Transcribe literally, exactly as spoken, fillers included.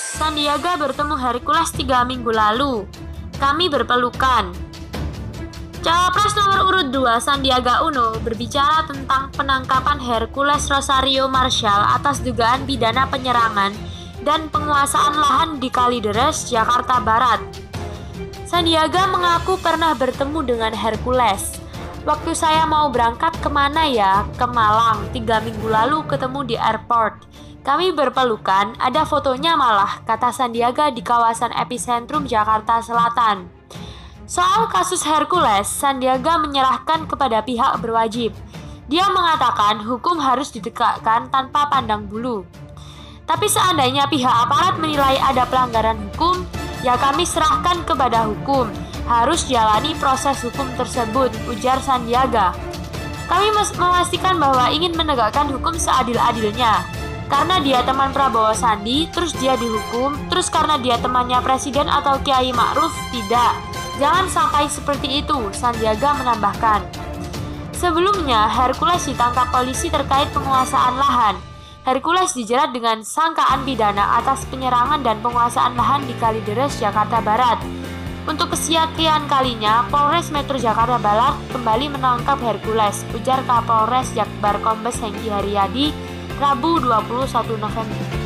Sandiaga bertemu Hercules tiga minggu lalu. Kami berpelukan. Cawapres nomor urut dua Sandiaga Uno berbicara tentang penangkapan Hercules Rosario Marshall atas dugaan pidana penyerangan dan penguasaan lahan di Kalideres, Jakarta Barat. Sandiaga mengaku pernah bertemu dengan Hercules. Waktu saya mau berangkat kemana ya? Ke Malang, tiga minggu lalu ketemu di airport. Kami berpelukan, ada fotonya malah, kata Sandiaga di kawasan epicentrum Jakarta Selatan. Soal kasus Hercules, Sandiaga menyerahkan kepada pihak berwajib. Dia mengatakan hukum harus ditegakkan tanpa pandang bulu. Tapi seandainya pihak aparat menilai ada pelanggaran hukum, ya kami serahkan kepada hukum. Harus jalani proses hukum tersebut, ujar Sandiaga. Kami memastikan bahwa ingin menegakkan hukum seadil-adilnya. Karena dia teman Prabowo Sandi, terus dia dihukum, terus karena dia temannya Presiden atau Kiai Ma'ruf, tidak. Jangan sampai seperti itu, Sandiaga menambahkan. Sebelumnya, Hercules ditangkap polisi terkait penguasaan lahan. Hercules dijerat dengan sangkaan pidana atas penyerangan dan penguasaan lahan di Kalideres, Jakarta Barat. Untuk kesekian kalinya, Polres Metro Jakarta Barat kembali menangkap Hercules, ujar Kapolres Jakbar Kombes Hengki Haryadi, Rabu dua puluh satu November.